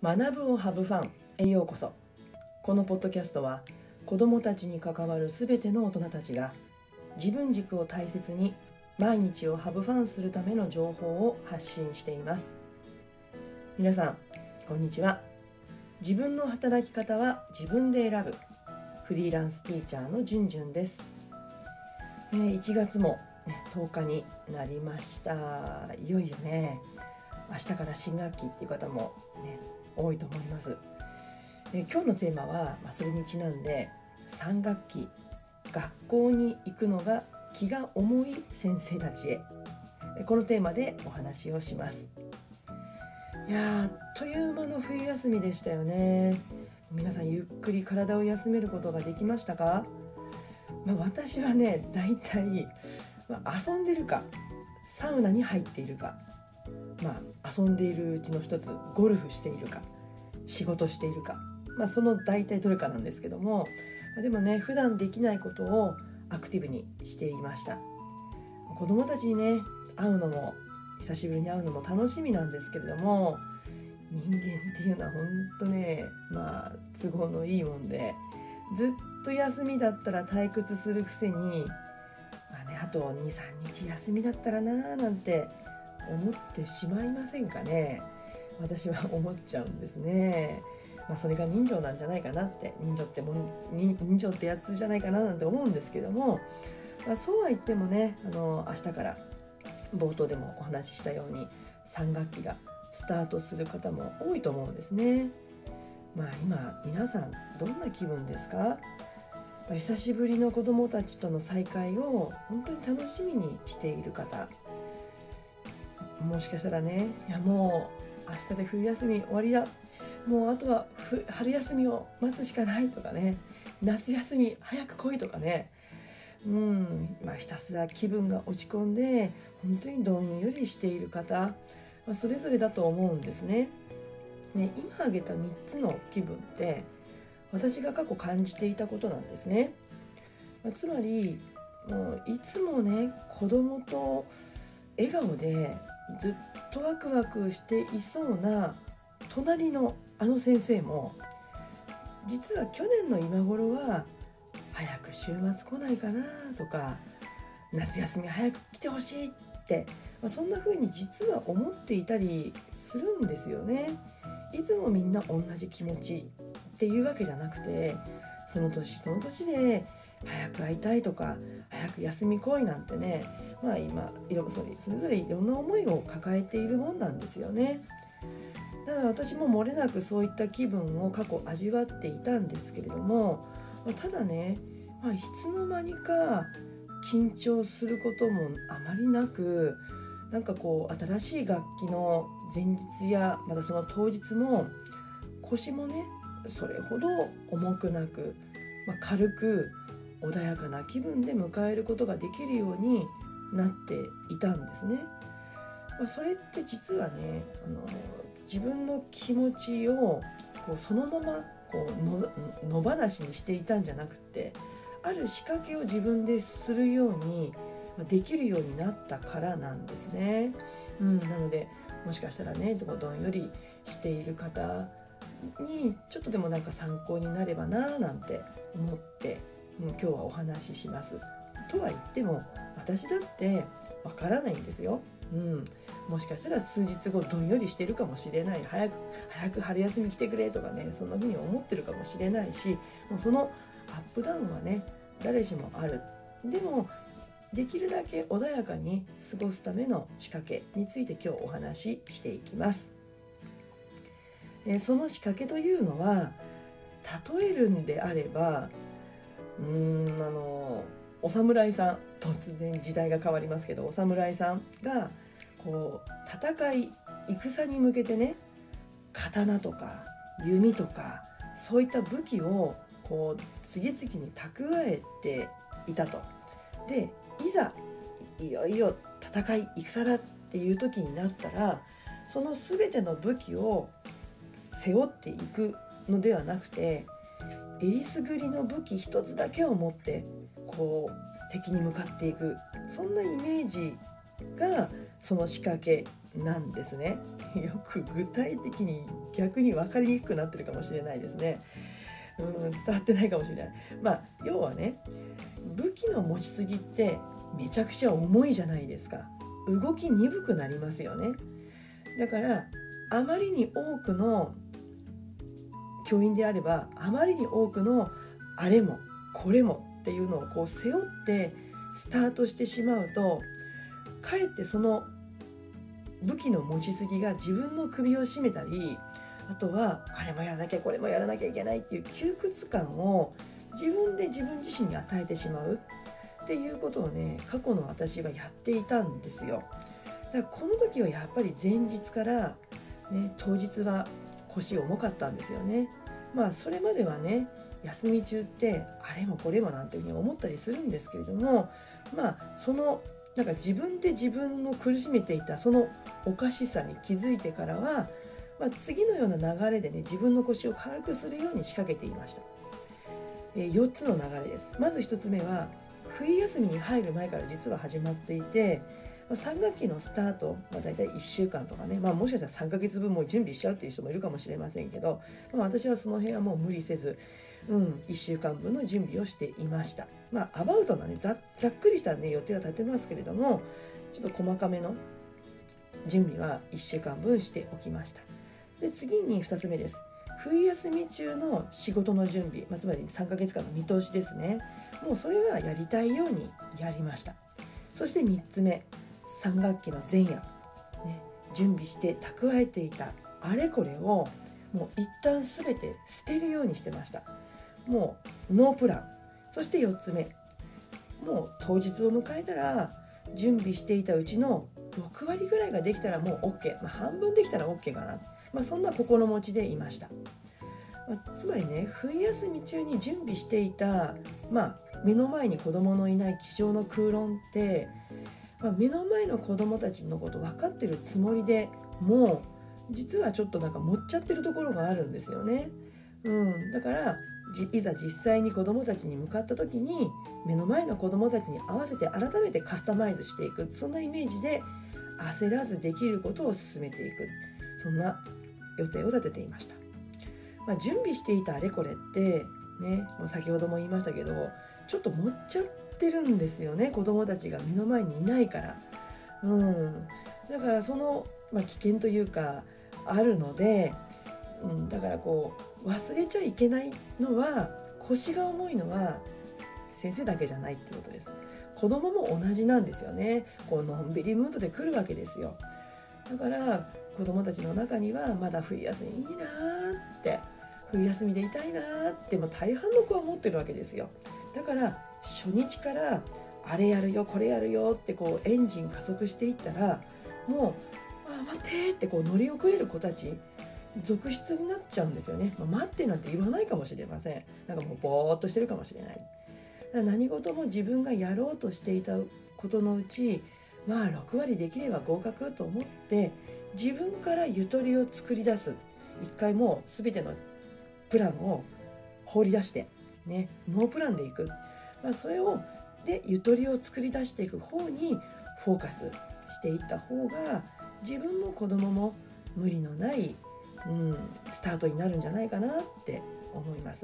学ぶをハブファンへようこそ。このポッドキャストは子どもたちに関わるすべての大人たちが自分軸を大切に毎日をハブファンするための情報を発信しています。皆さんこんにちは。自分の働き方は自分で選ぶフリーランスティーチャーのじゅんじゅんです。1月も、10日になりました。いよいよね、明日から新学期っていう方も、多いと思います。今日のテーマは、それにちなんで3学期学校に行くのが気が重い先生たちへ、このテーマでお話をします。いやあっという間の冬休みでしたよね。皆さんゆっくり体を休めることができましたか？私はね、だいたい遊んでるかサウナに入っているか、遊んでいるうちの一つゴルフしているか仕事しているか、その大体どれかなんですけども、でもね、普段できないことをアクティブにしていました。子供たちにね、会うのも久しぶりに会うのも楽しみなんですけれども、人間っていうのは本当ね、都合のいいもんで、ずっと休みだったら退屈するくせに、あと 2,3 日休みだったらななんて思ってしまいませんかね。私は思っちゃうんですね。それが人情なんじゃないかなって、人情ってやつじゃないかななんて思うんですけども、そうは言ってもね、明日から冒頭でもお話ししたように3学期がスタートする方も多いと思うんですね。今皆さんどんな気分ですか？久しぶりの子どもたちとの再会を本当に楽しみにしている方、もしかしたらね、もう明日で冬休み終わりだ、もうあとは春休みを待つしかないとかね、夏休み早く来いとかね、ひたすら気分が落ち込んで本当にどんよりしている方、それぞれだと思うんですね。今挙げた3つの気分って私が過去感じていたことなんですね。つまりもういつもね、子供と笑顔でずっとワクワクしていそうな隣のあの先生も、実は去年の今頃は早く週末来ないかなとか、夏休み早く来てほしいって、そんな風に実は思っていたりするんですよね。いつもみんな同じ気持ちっていうわけじゃなくて、その年その年で早く会いたいとか早く休み来いなんてね、今それぞれいろんな思いを抱えているもんなんですよね。だから私も漏れなくそういった気分を過去味わっていたんですけれども、ただね、いつの間にか緊張することもあまりなく、新しい楽器の前日やまたその当日も腰もね、それほど重くなく、軽く穏やかな気分で迎えることができるようになっていたんですね。それって実はね、自分の気持ちをそのまま野放しにしていたんじゃなくて、ある仕掛けを自分でするようにできるようになったからなんですね。なのでもしかしたらね、どんよりしている方にちょっとでも参考になればななんて思って、今日はお話しします。とは言っても私だってわからないんですよ。もしかしたら数日後どんよりしてるかもしれない、早く春休み来てくれとかね、そんな風に思ってるかもしれないし、もうそのアップダウンはね、誰しもある。でもできるだけ穏やかに過ごすための仕掛けについて今日お話ししていきます。その仕掛けというのは、例えるんであれば、お侍さん、突然時代が変わりますけど、お侍さんが戦い戦に向けてね、刀とか弓とかそういった武器を次々に蓄えていたと。で、いざいよいよ戦い戦だっていう時になったら、その全ての武器を背負っていくのではなくて、えりすぐりの武器一つだけを持って敵に向かっていく、そんなイメージがその仕掛けなんですね。よく具体的に逆に分かりにくくなってるかもしれないですね。伝わってないかもしれない。要はね、武器の持ちすぎってめちゃくちゃ重いじゃないですか。動き鈍くなりますよね。だからあまりに多くの教員であれば、あまりに多くのあれもこれもっていうのをこう背負ってスタートしてしまうと、かえってその武器の持ちすぎが自分の首を絞めたり、あとはあれもやらなきゃこれもやらなきゃいけないっていう窮屈感を自分で自分自身に与えてしまうっていうことをね、過去の私はやっていたんですよ。だからこの時はやっぱり前日から、ね、当日は腰重かったんですよね。それまではね、休み中ってあれもこれもなんていうふうに思ったりするんですけれども、そのなんか自分で自分を苦しめていたそのおかしさに気づいてからは、次のような流れでね、自分の腰を軽くするように仕掛けていました。4つの流れです。まず1つ目は冬休みに入る前から実は始まっていて、3学期のスタート、だいたい1週間とかね、もしかしたら3ヶ月分も準備しちゃうっていう人もいるかもしれませんけど、私はその辺はもう無理せず、1週間分の準備をしていました。アバウトなね、ざっくりしたね予定は立てますけれども、ちょっと細かめの準備は1週間分しておきました。で、次に2つ目です。冬休み中の仕事の準備、つまり3ヶ月間の見通しですね。もうそれはやりたいようにやりました。そして3つ目、3学期の前夜、準備して蓄えていたあれこれをもう一旦全て捨てるようにしてました。もうノープラン。そして4つ目、もう当日を迎えたら準備していたうちの6割ぐらいができたらもう OK、半分できたら OK かな、そんな心持ちでいました。つまりね、冬休み中に準備していた、目の前に子供のいない机上の空論って、目の前の子供たちのこと分かってるつもりでもう実はちょっとなんか持っちゃってるところがあるんですよね。だからいざ実際に子供たちに向かった時に目の前の子供たちに合わせて改めてカスタマイズしていく、そんなイメージで焦らずできることを進めていく、そんな予定を立てていました。準備していたあれこれってね、もう先ほども言いましたけど、ちょっと持っちゃってるんですよね、子供たちが目の前にいないから。だからその、危険というかあるので、だからこう忘れちゃいけないのは、腰が重いのは先生だけじゃないってことです。子供も同じなんですよね。こうのんびりムードで来るわけですよ。だから子供たちの中にはまだ冬休みいいなーって、冬休みでいたいなーってもう大半の子は思ってるわけですよ。だから初日からあれやるよこれやるよってこうエンジン加速していったら、もう待ってってこう乗り遅れる子たち続出になっちゃうんですよね。待ってなんて言わないかもしれません。なんかもうぼーっとしてるかもしれない。だから何事も自分がやろうとしていたことのうち6割できれば合格と思って自分からゆとりを作り出す。一回もう全てのプランを放り出してね、ノープランでいく、それをでゆとりを作り出していく方にフォーカスしていった方が自分も子供も無理のないスタートになるんじゃないかなって思います。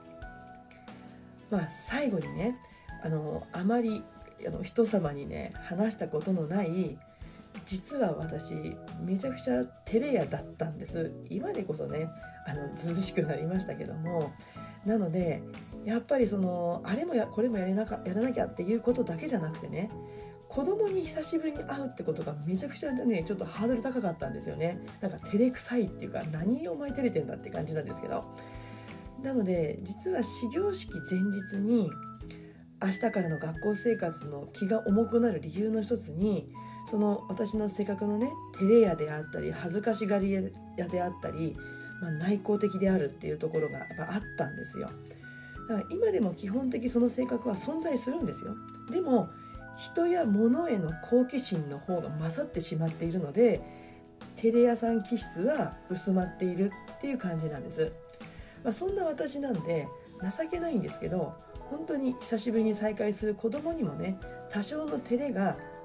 最後にね、あまり人様にね話したことのない、実は私めちゃくちゃ照れ屋だったんです。今でこそね涼しくなりましたけども、なのでやっぱりそのあれもこれもやらなきゃっていうことだけじゃなくてね、子供に久しぶりに会うってことがめちゃくちゃねちょっとハードル高かったんですよね。なんか照れくさいっていうか、何お前照れてんだって感じなんですけど、なので実は始業式前日に明日からの学校生活の気が重くなる理由の一つに、その私の性格のね照れ屋であったり恥ずかしがり屋であったり、内向的であるっていうところがやっぱあったんですよ。だから今でも基本的その性格は存在するんですよ。でも人や物への好奇心の方が勝ってしまっているので、照れ屋さん気質は薄まっているっていう感じなんです。そんな私なんで情けないんですけど、本当に久しぶりに再会する子供にもね多少の照れが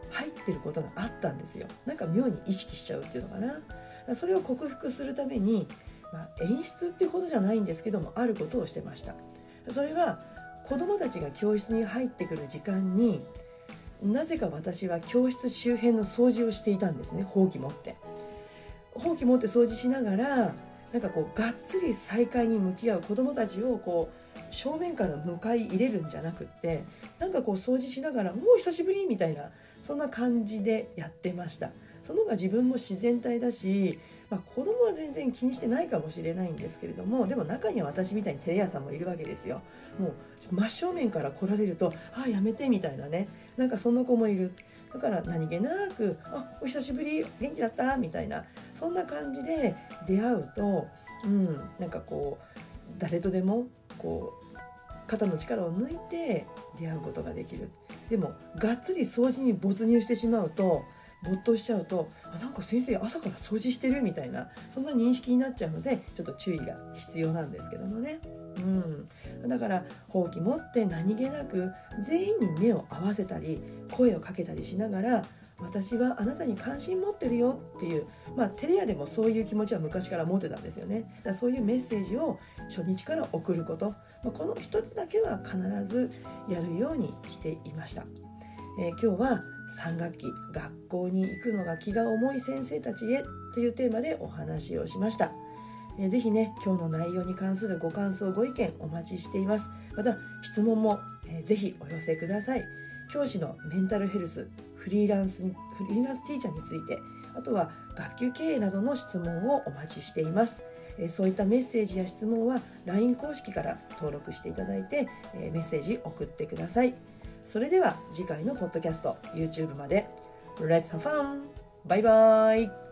入ってることがあったんですよ。なんか妙に意識しちゃうっていうのかな。それを克服するために、演出っていうほどじゃないんですけども、あることをしてました。それは子どもたちが教室に入ってくる時間に、なぜか私は教室周辺の掃除をしていたんですね。ほうき持って掃除しながら、なんかこうがっつり再会に向き合う子どもたちをこう正面から迎え入れるんじゃなくって、なんかこう掃除しながら、もう久しぶりみたいな、そんな感じでやってました。その方が自分も自然体だし、子供は全然気にしてないかもしれないんですけれども、でも中には私みたいに照れ屋さんもいるわけですよ。もう真正面から来られると、やめてみたいなね、なんかそんな子もいる。だから何気なく、お久しぶり、元気だったみたいな、そんな感じで出会うと、なんかこう誰とでもこう肩の力を抜いて出会うことができる。でもがっつり掃除に没入してしまうと、没頭しちゃうと、なんか先生朝から掃除してるみたいな、そんな認識になっちゃうので、ちょっと注意が必要なんですけどもね。だからほうき持って何気なく全員に目を合わせたり声をかけたりしながら、私はあなたに関心持ってるよっていう、テレアでもそういう気持ちは昔から持ってたんですよね。だからそういうメッセージを初日から送ること、この一つだけは必ずやるようにしていました。今日は3学期学校に行くのが気が重い先生たちへというテーマでお話をしました。ぜひね、今日の内容に関するご感想ご意見お待ちしています。また質問もぜひお寄せください。教師のメンタルヘルス、フリーランスティーチャーについて、あとは学級経営などの質問をお待ちしています。そういったメッセージや質問は LINE 公式から登録していただいてメッセージ送ってください。それでは次回のポッドキャスト YouTube まで Let's have fun! バイバイ。